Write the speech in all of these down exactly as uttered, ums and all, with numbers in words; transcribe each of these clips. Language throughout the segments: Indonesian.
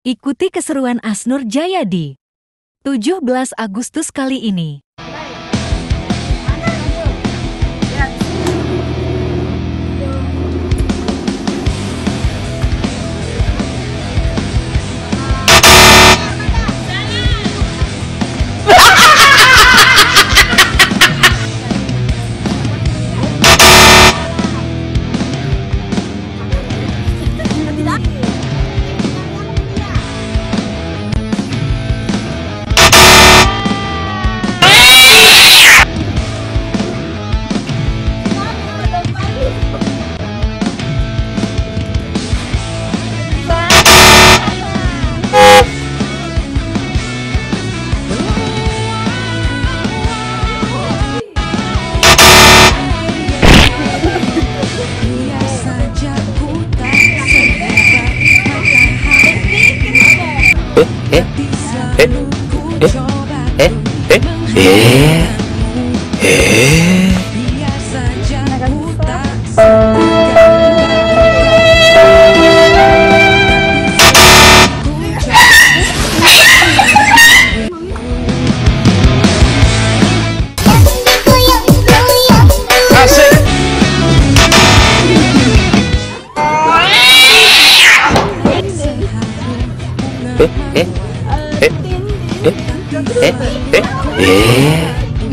Ikuti keseruan Asnur Jayadi tujuh belas Agustus kali ini. Eh, eh, eh, eh, eh, eh, eh. Eh, eh, eh, eh, eh, eh.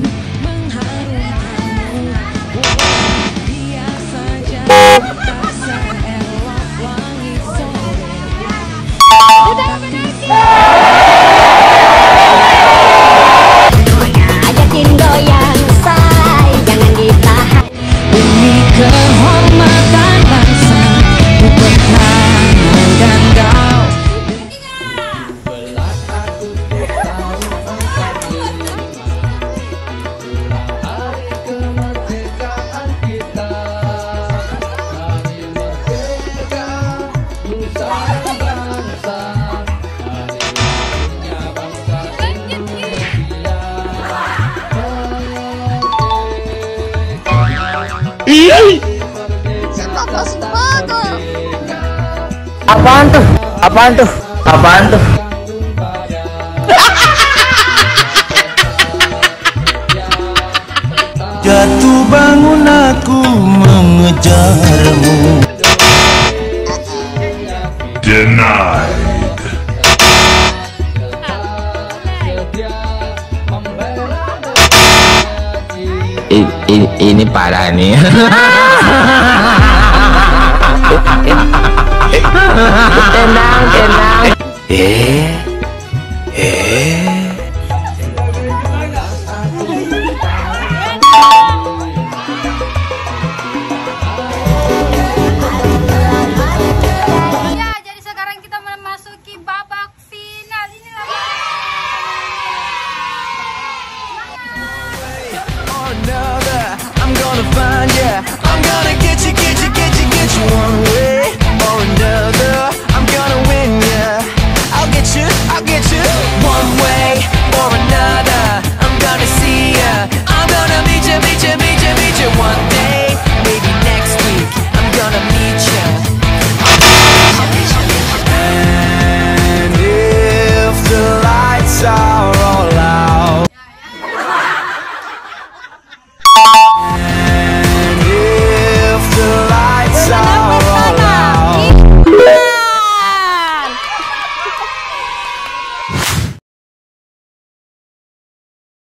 Ajakin goyang say, jangan ditahan. Demi kehormatan bangsa, ku pertahanan dan kau. Apaan tuh? Apaan tuh? Apaan tuh? Jatuh bangun aku mengejarmu. Denied. I, i, ini parah nih. Tenang, tenang. Eh.